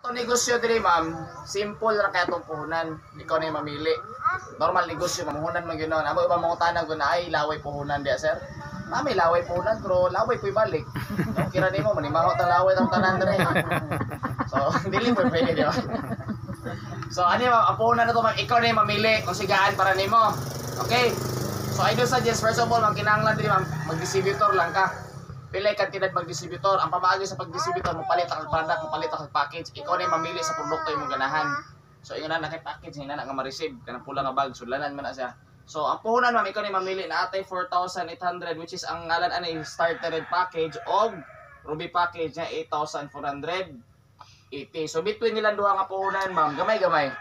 Ito negosyo diri ma'am, simple ra kaya itong puhunan. Ikaw na yung mamili. Normal negosyo, mamuhunan man gano'n. Amo iba mga tanang ko na ay laway puhunan diya sir. Mami, laway puhunan pero laway po ibalik. Yung kira nimo manimahot ang laway ng tanan diri. So, dili mo pwede di ba? So, ano yung ang puhunan na ito ma'am, ikaw na yung mamili kung sigaan para nimo. Okay? So, I do suggest first of all, kinahanglan diri ma'am, mag-distributor lang ka. Pilay ka tinad mag-distributor. Ang pamaagi sa pag-distributor, mapalit ang product, mapalit ang package. Ikaw na yung mamili sa produkto yung ganahan. So, yung na kay-package, hindi na nga ma-receive. Kanang pula nga bag, sulanan man na siya. So, ang puhunan ma'am, ikaw na yung mamili na atay 4,800, which is ang ngalan ano starter package o ruby package na 8,480. So, between nilang duha nga puhunan ma'am, gamay-gamay.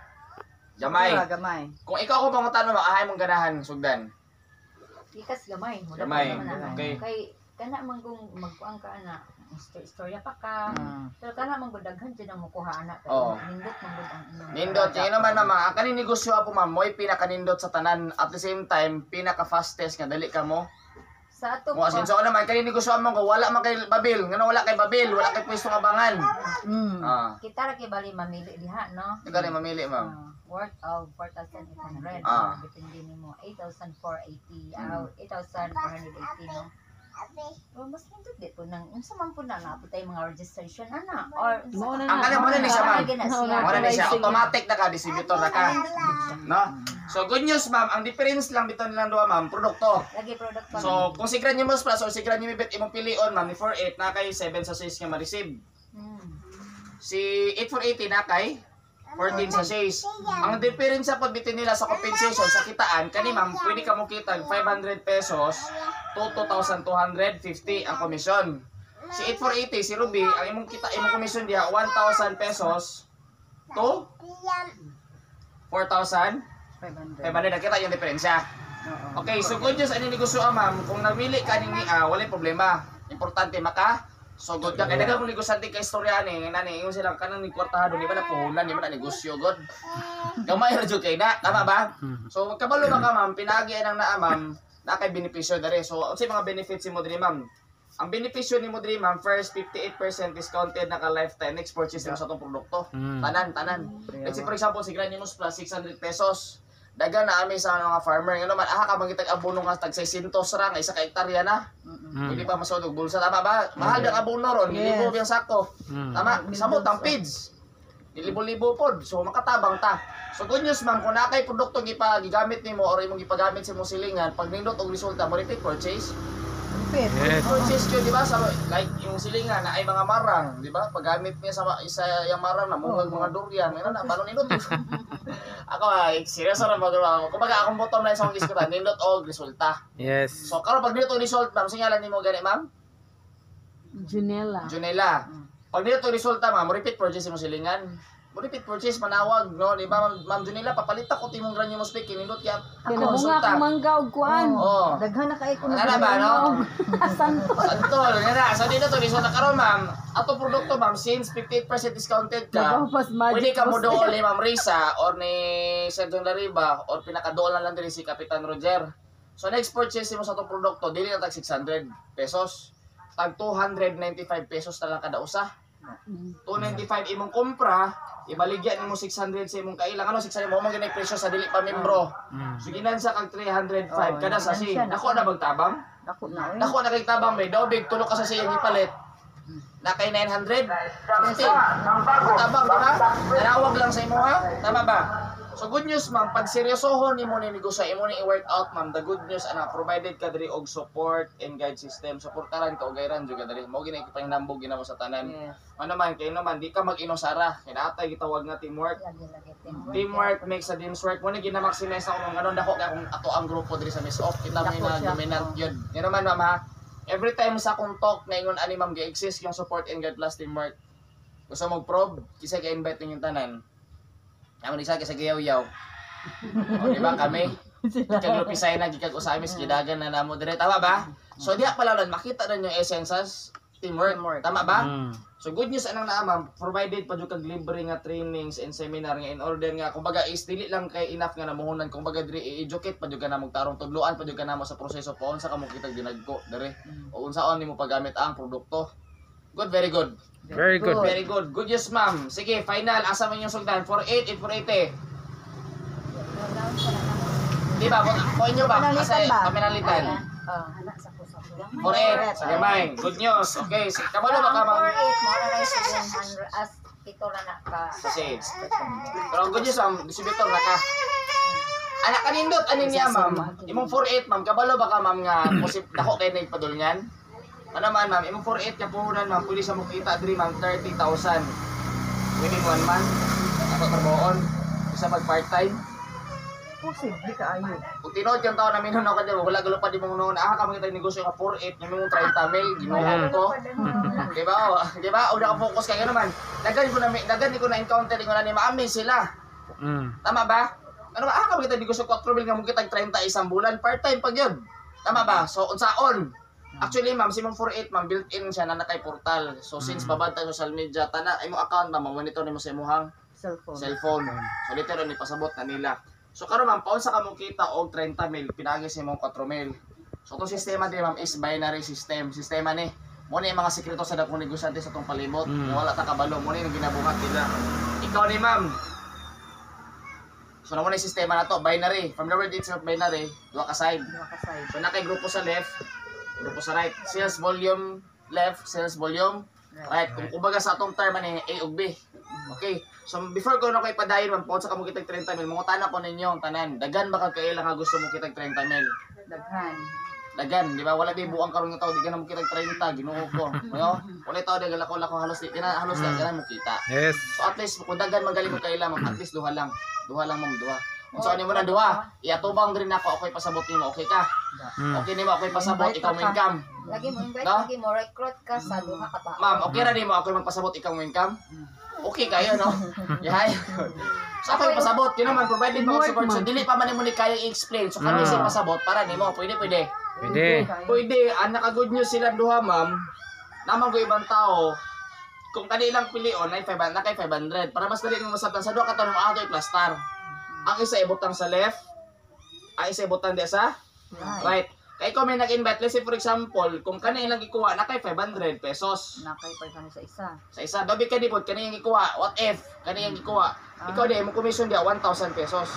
Gamay. Kung ikaw ko pangutan mo, ahay mong ganahan, sugdan. Ikas gamay. Gamay, okay. Kay kana manggong magkuang ka ana. Istorya pa ka. Pero kana manggudaghan jud ang mukuha ana. Oo. Nindot manggod ang inyong. Nindot, yun naman naman. Ang kaning negosyo po ma'am, mo'y pinaka-nindot sa tanan. At the same time, pinaka-fastest nga dali ka mo. Sa ato Mo asin so naman kaning negosyo mo ko wala man kay babil, ngano wala kay babil, wala kay pwesto nga bangan. kita ra kay bali mamili diha no. Ikaw na mamili ma'am. Worth of 4,800. Depende nimo 8,480 8,480 no. Well, mas nindot di po nang unsa man po na naputay mga registration ana or Ang kanya mo na ni siya ma'am. Mo na ni siya automatic na ka distributor na ka. No? So good news ma'am, ang difference lang bitaw nilang duha ma'am, produkto. lagi product pa. So kung sigran niyo mo plus or sigran niyo bit imong pilion ma'am ni 48 na kay 7 sa 6 nga ma-receive. Si 8480 na kay 14 sa 6. Ang difference sa pagbitin nila sa compensation sa kitaan, kani ma'am, pwede ka mo kitag 500 pesos to 2,250 ang komisyon. Si 8480, si Ruby, ang imong kita, imong komisyon diha 1,000 pesos to 4,500. Nakita yung diferensya. Okay, so good news ani negosyo ma'am, kung namili ka ning wala problema. Importante maka so good ka kay daghang mga negosante kay istorya ni nani ingon sila kanang ni kwartahado di ba na puhunan di ba na negosyo god. Gamay ra jud kay na, tama ba? So kabalo ba ka ma'am, pinagi nang naa ma'am, na kay benepisyo dere. So unsay mga benefits mo diri ma'am? Ang benepisyo nimo diri ma'am, first 58% discounted na ka lifetime next purchase mo sa atong produkto. Tanan. Let's say for example, sigran nimo plus 600 pesos. Dagan na ami sa mga farmer ngano man aha ka magitag abono nga tag 600 ra nga isa ka hektarya na. Hindi pa masudog bulsa tama ba? Mahal ang abono ron, libo yung sako. Tama, samot ang feeds. Libo-libo pod. So makatabang ta. So good news ma'am, kung nakay produkto gigamit nimo or imong gipagamit sa imong silingan, pag nindot og resulta mo repeat purchase. Purchase ko di ba sa like yung silingan na ay mga marang, di ba? Paggamit niya sa isa yung marang na mga durian, ano na balo nindot. Ako ay seryoso ra magawa ko. Kumbaga akong bottom line sa akong diskutan, nindot og resulta. Yes. So karon pag nindot og result ma'am, singalan nimo gani ma'am? Junela. Pag nindot og resulta ma'am, repeat purchase mo silingan. Repeat purchase manawag no, di ba ma'am Junela papalita ko timong granyo mo speak nindot kaya Ako nga mangga og kuan. Daghan na kay ko na ba no? Santol. Santol, nga so dito to resulta karon ma'am. Ato produkto ma'am since 58% discounted ka. Pwede ka mo dool ni Ma'am Risa or ni Sir John Lariba or pinakadool na lang din si Kapitan Roger. So next purchase mo sa atong produkto dili na tag 600 pesos. Tag 295 pesos na lang kada usa. 295 imong kumpra, ibaligyan nimo 600 sa imong kailangan ano 600 mo gyud presyo sa dili pa membro. So ginansa kag 305 kada sa si. Nako na bagtabang? Dako na. Nako na kay tabang may dobig tulo ka sa siya gipalit. Na kay 900. Tabang di ba? Nanawag lang sa imo ha. Tama ba? So good news ma'am, pag seryosohon nimo ni negosyo imo ni i-work out ma'am, the good news ana provided ka diri og support and guide system. Suportaran ka og gayran jud ka diri. Mao gini pahinambog ginamo sa tanan. Ano man kay naman di ka mag-inosara. Kinatay gitawag nga teamwork. Teamwork makes a dreams work. Mo ni gina-maximize ako ng ano dako kay kung ato ang grupo diri sa Miss Off. Kita may na dominant yun. Yan naman ma'am ha. Every time sa akong talk na ingon ani ma'am gi-exist yung support and guide plus teamwork. Gusto mo probe, kisa ka-invite ninyong tanan. Ako isa kasi gayaw-yaw. O di ba kami? Gikag lupisay na, gikag usamis, gidagan na namo dire. Tama ba? So diha pala lang makita na yung essence teamwork. Tama ba? So good news anang naa ma'am, provided pa jud kag libre nga trainings and seminar nga in order nga kumbaga is dili lang kay enough nga namuhunan kumbaga diri i-educate pa jud ka na magtarong tudloan pa jud ka na mo sa proseso pa unsa ka mo kitag dinagko dire. O unsaon nimo paggamit ang produkto. Good, very good. Very good. Very good. Good news, ma'am. Sige, final. Asa man yung sugdan? 4-8 and 480. Di ba? Kung inyo ba? Asa paminalitan? Oh. 4-8. Sige, ma'am. Good news. Okay. Kabalo ba ka, ma'am? 4-8 mo na rin 700 as pito na ka. Kasi, pero ang good news, ma'am, distributor na ka. Anak kanindot, anin niya, ma'am. Imong 4-8, ma'am. Kabalo ba ka, ma'am, nga posip dako kayo na ipadulngan? Ano man, ma'am, imong 4-8 ka puhunan, ma'am, pwede sa mukita, diri, ma'am, 30,000. Within 1 month, ako trabahoon, isa mag part-time. Posible ka ayo. Kung tinood yung taon namin nun ako dyan, wala gulo pa di mong noon, kami kita negosyo ka 4-8, yung mong 30 mil, ginuha ko. Diba? Diba? O naka-focus kayo naman. Dagan ko na encounter ko na ni Mami sila. Tama ba? Ano ba? Kami kita negosyo 4 mil, nga mong kita 30 isang bulan, part-time pag yun. Tama ba? So, unsaon? Actually, ma'am, si mong 4-8, ma'am, built-in siya na nakay portal. So, since babad tayo social media, tana, imo account na, monitor nimo sa imuhang cellphone. So, literal, ni pasabot na nila. So, karon ma'am, paon sa kamong kita og 30 mil, pinagi sa imong 4 mil. So, itong sistema din, ma'am, is binary system. Sistema ni, muna yung mga sekreto sa dakong negosyante sa itong palibot. Wala ta kabalo, muna yung ginabuhat nila. Ikaw ni ma'am. So, naman yung sistema na to, binary. From the word itself, binary, duha ka side. So, nakay grupo sa left, grupo sa right. Sales volume left, sales volume right. Kung kumbaga sa atong term ni A ug B. Okay. So before ko na koy padayon man po sa kamo kitag 30 mil, mga tanan ko ninyo tanan. Dagan ba kag kaila nga gusto mo kitag 30 mil? Dagan, di ba? Wala di buang karon nga tawo di ka na mo kitag 30, Ginoo ko. No? Wala tawo di lako halos di na halos di ka na mo kita. Yes. So at least kung dagan magaling ko kaila, at least duha lang. Duha lang mong duha. So ano mo na duha? Iatubang din ako, okay pasabot nimo, okay ka? Okay nimo, okay pasabot, ikaw mo income. Lagi mo invite, No? lagi mo recruit ka sa duha ka tao. Ma'am, okay ra nimo ako magpasabot, ikaw mo income? Okay kayo, no? Yahay. So ako yung pasabot, yun naman, provided mo ang support. So dili pa man nimo ni kaya i-explain. So kami sa pasabot para nimo, pwede. Pwede, naka-good news sila duha, ma'am. Naman ko ibang tao, kung kanilang pilion, na kay 500. Para mas dali mo masabtan sa duha ka tanong ato i-plastar. Ang isa ibutang sa left, ang isa ibutang di sa right. Kaya ikaw may nag-invite, let's say for example, kung kanilang ikuha, na kay 500 pesos. Nakay pa kami sa isa. Sa isa, dobi ka dipod, kanilang ikuha, what if, kanilang ikuha. Ikaw di, mo commission di, 1,000 pesos.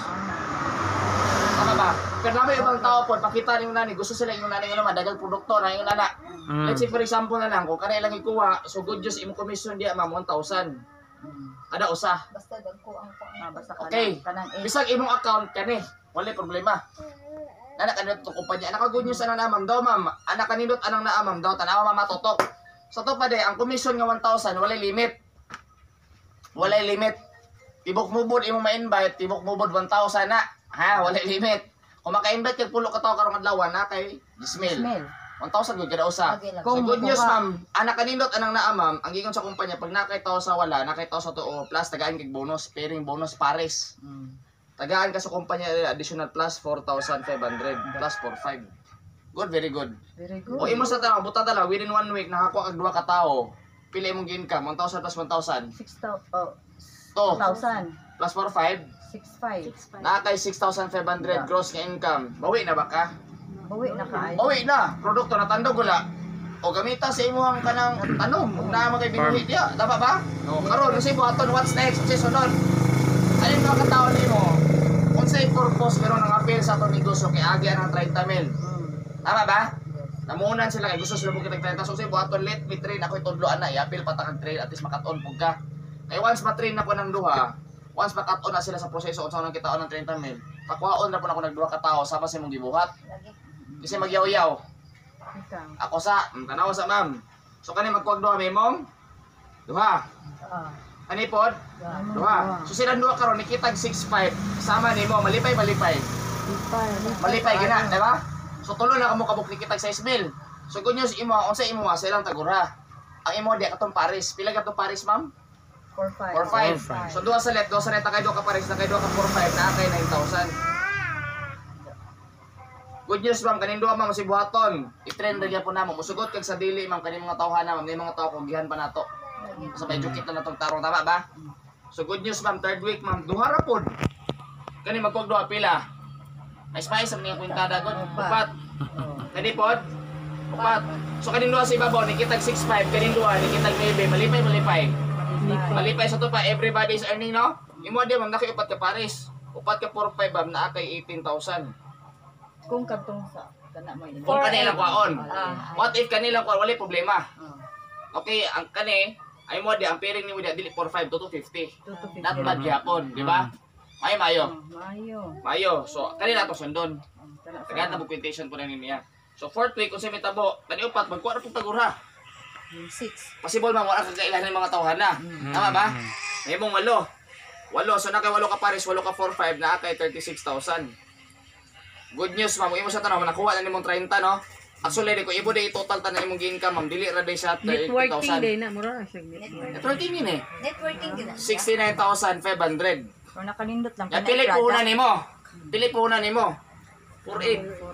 Tama ba? Pero naman ibang tao po, pakita rin yung nani, gusto sila yung nani, ano, madagal produkto na yung nana. Let's say for example na lang, kung kanilang ikuha, so good news, imo commission di, ma'am, 1,000. Ada usa. Basta dagko ang Basta Okay. Bisag imong account kani, wala problema. Anak kanindot to kumpanya. Anak good news ana na ma'am daw ma'am. Anak kanindot anang naa ma'am daw tanawa mama totok. Sa to pa de ang commission nga 1,000 wala limit. Wala limit. Tibok mubod imong ma-invite, tibok mubod 1,000 na. Ha, wala limit. Kung maka-invite kag pulo ka tawo karong adlaw na kay 10,000. 1,000 gud kada usa. So good news ma'am, anak kanindot anang naa ma'am, ang gigon sa kumpanya pag nakay tawo sa wala, nakay tawo sa tuo plus tagaan kag bonus, pairing bonus pares. Tagaan ka sa kumpanya additional plus 4,500 plus 4,500. Good, very good. O imo sa tanong, buta tala within 1 week nakakuha kag duha ka tawo. Pila imong income? 1,000 plus 1,000. 6,000. Plus 4,500. 6,500. Nakay 6,500 gross nga income. Bawi na ba ka? Bawi na kaayo. Bawi na. Produkto na tandog wala. O gamita sa imuhang kanang tanom. Kung na magay binuhi diya. Tama ba? O karon kasi buhaton what's next? Kasi sunod. Alin mga katao nimo? Kung say purpose meron ang appeal sa atong negosyo kay agi ang 30 mil. Tama ba? Namunan sila kay gusto sila mo kitag 30. So say buhaton let me train ako itudloan na i-appeal patakag train at least makat-on pug ka. Kay once ma-train na ko ng duha, once makat-on na sila sa proseso unsa nang kitaon ng 30 mil, pakuhaon na po na ko nagduha ka tao sa sa imong gibuhat. Kasi magyaw-yaw. Ako sa, tanaw sa ma'am. So kani magkuwag duha may mong duha. Ani pod? Duha. So silang duha karon nikitag 6,500 sama nimo malipay. Malipay gina, di ba? So tulo na kamo kabuk nikitag 6,000. So good news imo unsa imo silang tagura. Ang imo di katong Paris. Pila katong Paris ma'am? 4,500. So duha sa let, duha sa net kay duha ka Paris, kay duha ka 4,500 na kay 9,000. Good news ma'am, kanin duha ma'am si buhaton. I-trend ra po namo. Musugot kag sa dili ma'am kaning mga tawhana ma'am, may mga tawo kog gihan pa nato. Sa may jukit na natong tarong tama ba? So good news ma'am, third week ma'am, duha ra pod. Kani magkuwag duha pila. May spice sa mga kwintada gud. Upat. Kani pod? Upat. So kaning duha sa ibabaw nikitag 6.5, kaning duha nikitag 9, malipay. Malipay sa to pa everybody's earning no. Imo di ma'am naki upat ka pares. Upat ka 4.5 ma'am naa kay 18,000. Kung kadtong sa kana mo ini. Kung kanila kwaon. Ah, What if kanila kwaon wala problema. Oh. Okay, ang kani ay mo di ang pairing ni mo dili 45 to 250. 250. Not bad gyapon, di ba? Mayo. Mayo. So kanila to sundon. Kana sa Tagad na quotation po na niya. So fourth week kung sa mitabo, kani upat magkuha ra pug tagura. 6. Possible man wala kagailan ng mga tawhan na. Tama ba? May mong 8. 8 so na kay 8 ka pares, 8 ka 45 na kay 36,000. Good news ma'am, imo sa tanong nakuha na nimong 30 no. Actually di ko ibo day total tanan imong income ma'am, dili ra day sa 30,000. Networking day na mura siya. Networking yun eh. networking gina. 69,500. Or nakalindot lang Ya pili po una nimo. Pili po una nimo. 48.